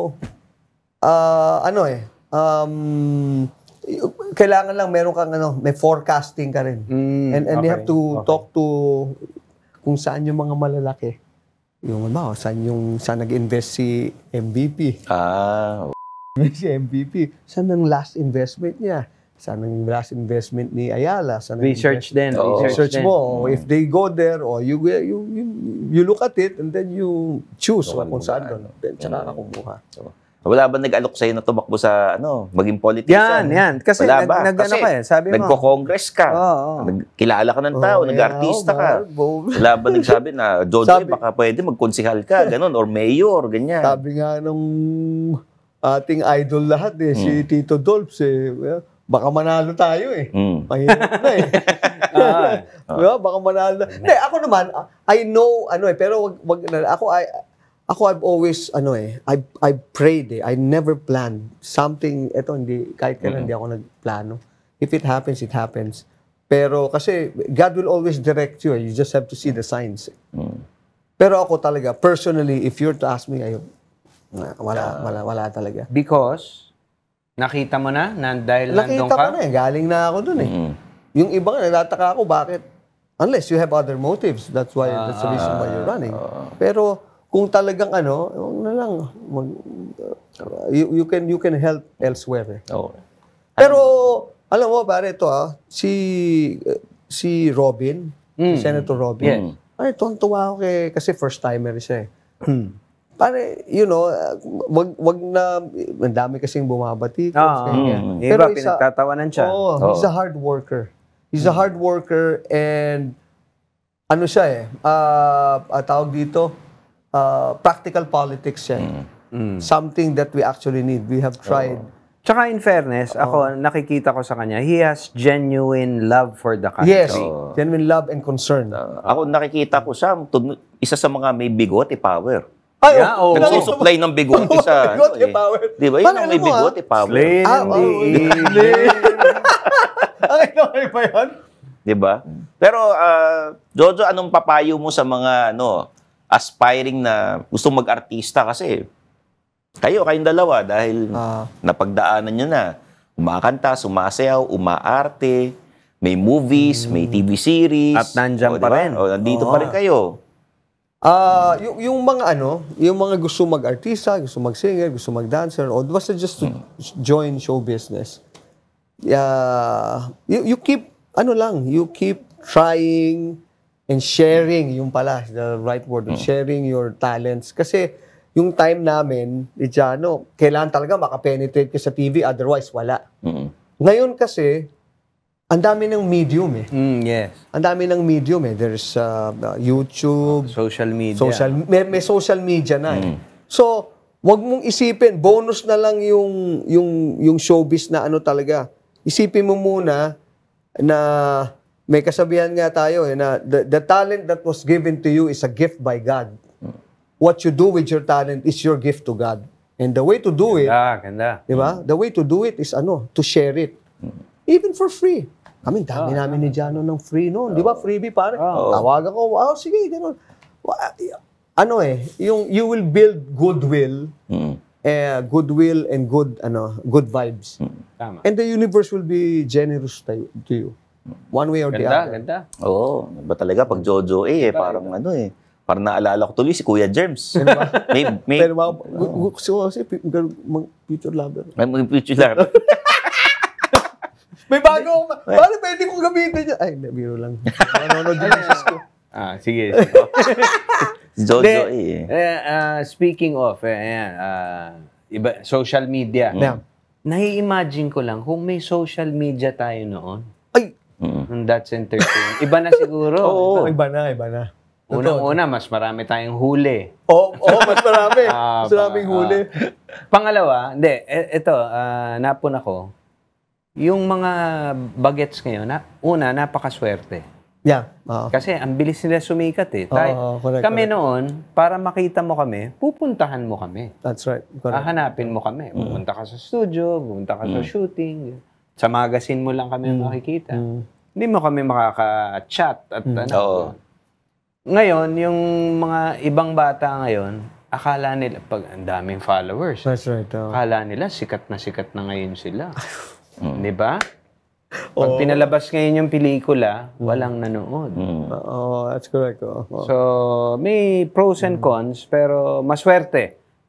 ah, ano eh, um, y- kailangan lang meron kang ano, may forecasting ka rin. Mm, and and you okay, have to okay. talk to kung saan yung mga malalaki. Yung ano, saan yung saan nag-invest si M V P. Ah, si M V P. Saan ang last investment niya? saan ang last investment ni Ayala, saan ang Research din. Oo. research din. mo. If they go there, or you, you you you look at it and then you choose So, kung saan ano, doon. Then tsaka ka kumuha. So, wala ba nag-alok sa'yo na tumakbo sa, ano, maging Yan, politician? yan. Kasi Wala nag, ba? nag ano Kasi ka eh, sabi mo. nagko-congress ka. Oo, oo. Nagkilala ka ng tao, Oh, nag-artista yeah, ka. oh, man. Wala ba nagsabi na, Jojo, Sabi- eh, baka pwede magkonsihal ka, ganun, or mayor, ganyan. Sabi nga nung ating idol lahat eh, si Tito Dolps eh, well, baka manalo tayo eh. Mm. Mahirap na eh. Ah. Diba? Baka manalo na. Hindi, ako naman, I know, ano eh, pero wag, wag na, ako, I, ako I've always, ano eh, I, I prayed eh, I never planned something, eto, hindi, kahit kailan hindi ako nagplano. If it happens, it happens. Pero kasi, God will always direct you eh, you just have to see the signs. Mm. Pero ako talaga, personally, if you're to ask me, ayun, wala, wala, wala talaga. Because, nakita mo na, na dahil nandun Nakita ka? ko na eh, galing na ako dun eh. Mm. Yung iba nga, natataka ako, bakit? Unless you have other motives, that's why, that's the reason why you're running. Pero, kung talagang ano, huwag na lang, mag, uh, you, you can you can help elsewhere eh. Oo. Pero, alam mo, pare, ito ah, si, uh, si Robin, si Senator Robin, Yes. ay, tuwan-tuwa ako kay, kasi first timer siya eh. Pare, you know, uh, wag, wag na, ang dami kasing bumabati. Oo. ganyan. Mm. Iba, pinagtatawanan siya. Oo, he's a hard worker. He's a hard worker and ano siya eh, uh, uh, tawag dito, uh, practical politics siya. Something that we actually need. We have tried. Tsaka in fairness, ako, nakikita ko sa kanya, he has genuine love for the country. Yes, genuine love and concern. Ako nakikita ko siya, tun- isa sa mga may bigote power. Ay, Yeah, oh. Nagsusupply ng bigote sa, ano Bigote eh. power. Di ba? Yun Paano ang may alam mo, bigote power. Slain Ah, in the oh, evening. Ay, okay ba yun? Di ba? Pero, ah, Jojo, anong papayo mo sa mga, ano, aspiring na gustong mag-artista kasi kayo, kayong dalawa, dahil Ah. napagdaanan nyo na. Umakanta, sumasayaw, umaarte, may movies, may T V series. At nandyan O, pa di ba? rin. O, nandito Oo. pa rin kayo. Ah, yung, yung mga ano, yung mga gusto mag-artista, gusto mag-singer, gusto mag-dancer, o basta just to join show business. Yeah, you, you keep, ano lang, you keep trying and sharing, yung pala, the right word, sharing your talents. Kasi yung time namin, ni Janno, kailangan talaga makapenetrate ka sa T V, otherwise wala. Mm. Ngayon kasi, ang dami ng medium eh. Mm, yes. Ang dami ng medium eh. There's uh, uh, YouTube, Social media. social may, may social media na eh. So, wag mong isipin bonus na lang yung yung yung showbiz na ano talaga. Isipin mo muna na may kasabihan nga tayo eh na the, the talent that was given to you is a gift by God. What you do with your talent is your gift to God. And the way to do it, Ah, ganda. di ba? The way to do it is ano, to share it. Even for free. Kami, dami namin ni Janno ng free noon. Di ba? Freebie, pare. Tawagan ko, wow, sige, gano'n. Wa- Ano eh, yung you will build goodwill, Mm. eh, goodwill and good, ano, good vibes. Tama. And the universe will be generous to you. To you. One way or the Ganda, other. ganda. Oo. Ba talaga, pag Jojo A, eh, parang ano eh. Parang naalala ko tuloy si Kuya Gibbs. may, may, Pero mga, gu- gu- kasi kasi mag- future lover. may, may future lang. May bago akong, paano pwede kong gamitin niya? Ay, hindi, biro lang. Nanonood yung business ko. Ah, sige. Si Jojo Hindi, A eh. eh, ah, speaking of, eh, ayan, ah, iba, social media. Yeah. Nai-imagine ko lang, kung may social media tayo noon, Ay, nung That's Entertainment, iba na siguro. oo, iba na, iba na. Unang-una, mas marami tayong huli. Oo, oh, mas marami. Ah, mas maraming pa- huli. Pangalawa, hindi, e- ito, ah, napun ako, yung mga bagets ngayon, na, una, napakaswerte. Yeah. Oo. Kasi ang bilis nila sumikat eh. Tayo- Oo, correct, kami correct. noon, para makita mo kami, pupuntahan mo kami. That's right. Correct. Hahanapin mo kami. Pupunta ka sa studio, pupunta ka sa shooting. Sa magazine mo lang kami makikita. Hindi mo kami makaka-chat at ano. Oo. Ngayon, yung mga ibang bata ngayon, akala nila, pag ang daming followers, That's right. oo. akala nila sikat na sikat na ngayon sila. Di ba? Pag pinalabas ngayon yung pelikula, walang nanood. Oo, that's correct. Oo. Oo. So, may pros and cons, pero maswerte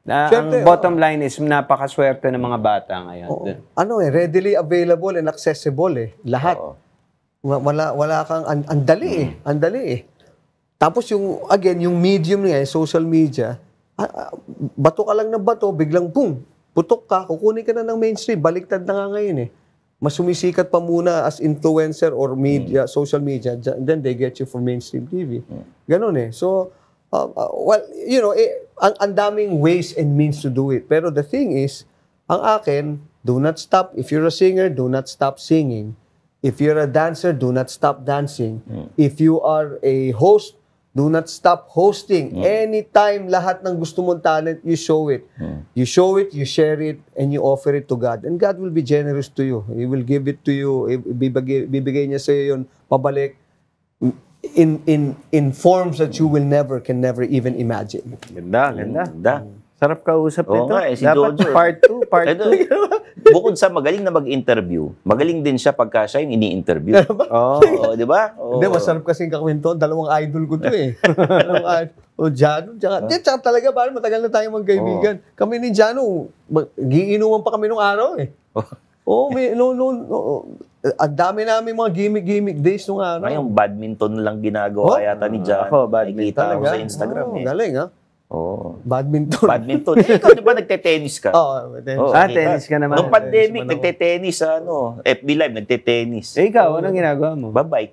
Na, Siyempre, ang bottom line is napakaswerte ng mga bata ngayon. Oo. Ano eh, readily available and accessible eh. Lahat. Oo. Wa- Wala, wala kang, an- andali eh. Andali eh. Tapos yung, again, yung medium niya, eh, social media, ah, ah, bato ka lang ng bato, biglang boom, putok ka, kukunin ka na ng mainstream. Baliktad na nga ngayon eh. Mas sumisikat pa muna as influencer or media, social media, dyan- then they get you for mainstream T V. Ganon eh. So, uh, uh, well, you know, eh, ang, ang daming ways and means to do it. Pero the thing is, ang akin, do not stop. If you're a singer, do not stop singing. If you're a dancer, do not stop dancing. If you are a host, do not stop hosting. Anytime lahat ng gusto mong talent, you show it. You show it, you share it, and you offer it to God. And God will be generous to you. He will give it to you. Bibigay, bibigay niya sa iyo yun pabalik in in in forms that you will never, can never even imagine. Ganda, ganda. Ganda. Sarap kausap Oo nito. nga eh, si Dapat Jojo. part two, part Ano, two. bukod sa magaling na mag-interview, magaling din siya pagka siya yung ini-interview. Oo. Oo, di ba? Oo. Hindi, masarap kasing kakwento. Dalawang idol ko to eh. Dalawang idol. O, Janno, tsaka, di, tsaka talaga, parang matagal na tayo magkaibigan. Kami ni Janno, mag- giinuman pa kami nung araw eh. Oo, may, no, no, no. Ang dami namin mga gimmick-gimmick days nung araw. Ngayong badminton lang ginagawa Oh, yata ni Jan. ako, badminton Nakikita ko Talaga? sa Instagram Oo, eh. galing ha? Oo. Badminton. Badminton. Eh, ikaw di ba nagte-tennis ka? Oo, Oo, Ah, kita. tennis ka naman. Nung pandemic, Tennis naman ako. nagte-tennis sa ano, F B Live, nagte-tennis. Eh, ikaw, anong ginagawa mo? Babike.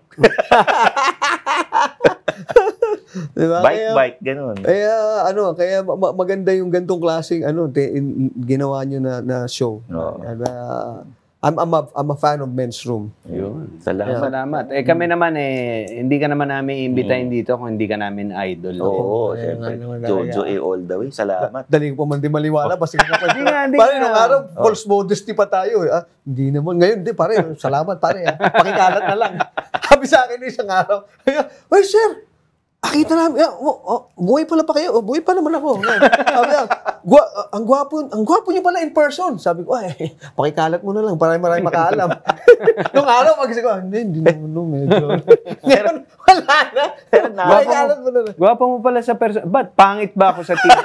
Diba? Bike, Kaya- bike, ganun. Kaya ano, kaya ma- maganda yung gantong klaseng ano, te, in- ginawa nyo na, na show. Oo. Uh, I'm, I'm, a, I'm a fan of Men's Room. Yun. Salamat. Salamat. Eh, kami naman eh, hindi ka naman namin imbitahin dito kung hindi ka namin idol. Oo, Kaya siyempre. nga naman talaga. Jojo A all the way. Salamat. Dali ko pa man di maliwala. Basta nga pa. Hindi nga, hindi Pare, nga. nung araw, false modesty pa tayo. Eh. Ah, hindi naman. Ngayon, hindi, pare. Salamat, pare. Ah. Pakikalat na lang. Sabi sa akin isang araw. Ay, sir, akita namin, ah, oh, oh, buhay pala pa kayo. Oh, buhay pa naman ako. Sabi niya, gwa, ah, ang gwapo, ang gwapo niyo pala in person. Sabi ko, ay, pakikalat mo na lang para marami makaalam. Nung araw, magising ko, ah, hindi, hindi naman, no, medyo. Ngayon, wala na. Pakikalat mo na lang. Gwapo mo pala sa person. Ba't pangit ba ako sa T V?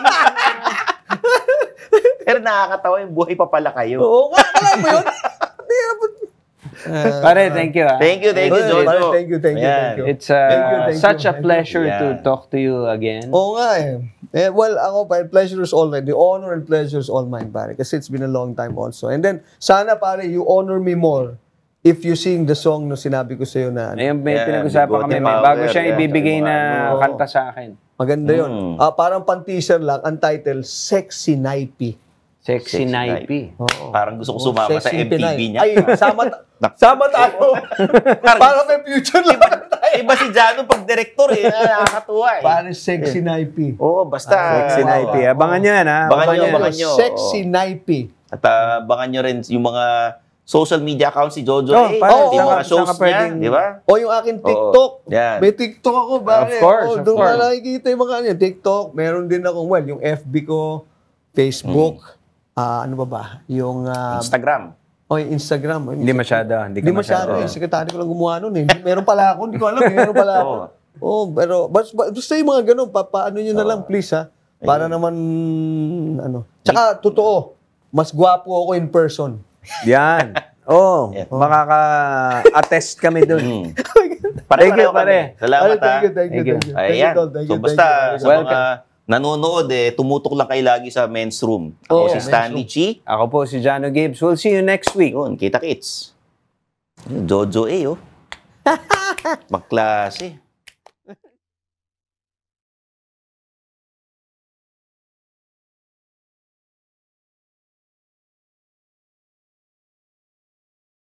Pero nakakatawa yung buhay pa pala kayo. Oo, nga, alam mo yun? Hindi, abot. Pare, thank you. Ah. Thank you, thank you, Pare, Jojo. pare, thank you, thank you, Ayan. thank you. It's uh, Thank you, thank such you, a thank you. pleasure to Yeah. talk to you again. Oo nga eh. Eh, well, ako pa, pleasure is all mine. The honor and pleasure is all mine, pare. Kasi it's been a long time also. And then, sana, pare, you honor me more if you sing the song na sinabi ko sa'yo na, ano, Ayun, may Yeah, pinag-usapan bigote kami. May power, bago siyang yeah. ibibigay na Oo. kanta sa akin. maganda yun. Mm. Ah, parang pan-teaser lang, ang title, Sexy Naipi. Sexy Sexy Naipi. Oo. Parang gusto ko sumama sa Sexy M T V Pinay. niya. Ay, sama, ta- sama tayo. Para may future lang tayo. Iba si Janno pag director eh. Nakakatuwa eh. Parang Sexy Naipi. Oo, basta. Sexy Naipi. Abangan nyo yan, ha? Abangan nyo, nyo. abangan nyo. Sexy Naipi. At uh, abangan nyo rin yung mga social media accounts si Jojo Oh, A. pare, yung saan mga ka- shows saan ka niya, pwedeng- di ba? O yung akin TikTok. yan. May TikTok ako, pare. Of course, O, of doon course. na nakikita yung mga ano, TikTok. Meron din ako, well, yung F B ko, Facebook, ah, ano ba ba? Yung, ah, Instagram. o yung Instagram. Hindi masyado. Hindi, Hindi ka masyado. masyado. Yung sekretary ko lang gumawa nun eh. Meron pala ako. Hindi ko alam. eh, Meron pala ako. Oo. Oh, pero bas- bas- basta yung mga ganun, pa, paano nyo na lang please ha. Para naman, ano. Tsaka, totoo, mas gwapo ako in person. Yan. Oh, Yeah. makaka-attest kami dun. Mm. Thank you, Pare-pareho pare. kami. Salamat Ay, ha. thank you, thank you, Thank you. thank you. Thank you, Ayan. Tol. Thank So you, basta thank you. sa mga nanonood eh, tumutok lang kayo lagi sa men's room. Ako Oo, si men's Stanley Chi. Ako po si Janno Gibbs. We'll see you next week. Yun, kita kits. Jojo A, oh. Magklase.